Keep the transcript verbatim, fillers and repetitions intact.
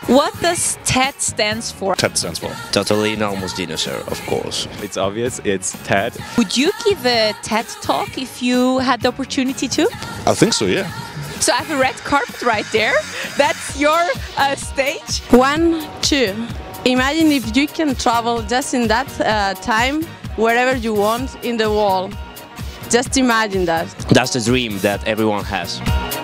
What does TED stands for? TED stands for Totally Enormous Dinosaur, of course. It's obvious, it's TED. Would you give a TED talk if you had the opportunity to? I think so, yeah. So I have a red carpet right there. That's your uh, stage. One, two. Imagine if you can travel just in that uh, time, wherever you want in the world. Just imagine that. That's the dream that everyone has.